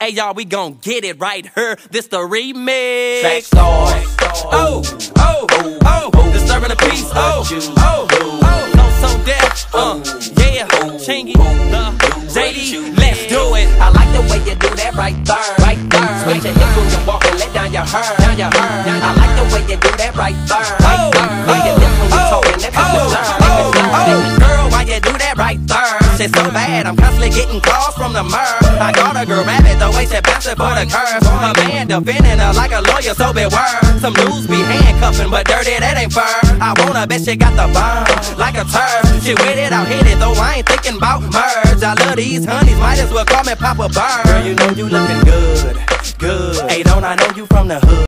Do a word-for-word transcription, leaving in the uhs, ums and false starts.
Hey y'all, we gon' get it right here. This the remix. Track star. Oh, oh, oh, disturbing the peace. Oh, oh, oh, no so deaf. Uh, yeah, Chingy, the J D, let's do it. I like the way you do that right there, right there. Switch your hips when you walk and let down your hair, down your hair. I like the way you do that right there, right there. Way you lips when you talking, that makes me learn, make me learn. Girl, why you do that right there? Shit so bad, I'm constantly getting calls from the mur. I got a girl rabbit, the way she bouncing for the curve. A man defending her like a lawyer, so beware. Some dudes be handcuffing, but dirty, that ain't fur. I wanna bet she got the bomb, like a turf. She with it, I'll hit it, though I ain't thinking about merge. I love these honeys, might as well call me Papa Bird. Girl, you know you looking good, good. Hey, don't I know you from the hood?